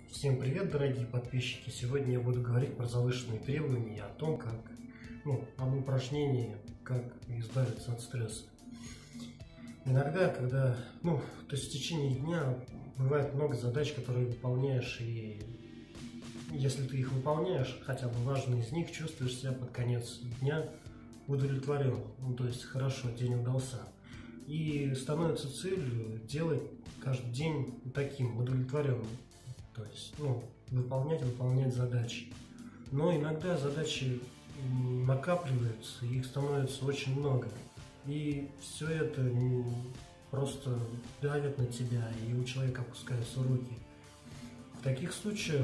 Всем привет, дорогие подписчики! Сегодня я буду говорить про завышенные требования и о том, как, об упражнении, как избавиться от стресса. Иногда, в течение дня бывает много задач, которые выполняешь, и если ты их выполняешь, хотя бы важные из них, чувствуешь себя под конец дня удовлетворенным. То есть хорошо, день удался. И становится целью делать каждый день таким удовлетворенным. То есть, выполнять задачи. Но иногда задачи накапливаются, их становится очень много. И все это просто давит на тебя, и у человека опускаются руки. В таких случаях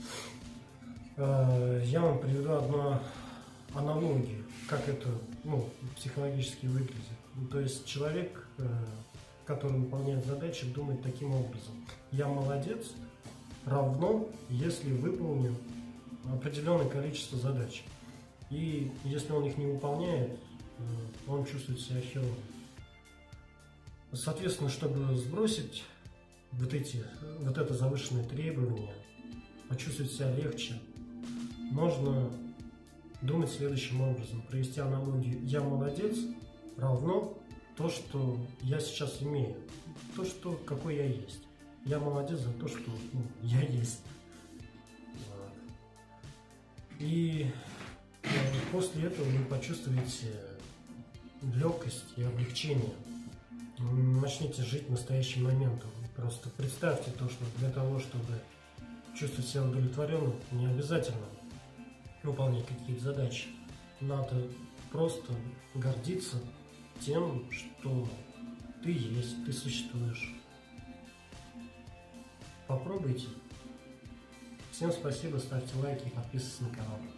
я вам приведу одну аналогию, как это психологически выглядит. То есть человек, который выполняет задачи, думает таким образом: я молодец, равно, если выполню определенное количество задач. И если он их не выполняет, он чувствует себя херово. Соответственно, чтобы сбросить вот это завышенное требование, почувствовать себя легче, можно думать следующим образом: провести аналогию: я молодец равно то, что я сейчас имею, то, что какой я есть. Я молодец за то, что я есть. И после этого вы почувствуете легкость и облегчение. Начните жить настоящим моментом. Просто представьте то, что для того, чтобы чувствовать себя удовлетворенным, не обязательно выполнять какие-то задачи. Надо просто гордиться тем, что ты есть, ты существуешь. Попробуйте. Всем спасибо, ставьте лайки и подписывайтесь на канал.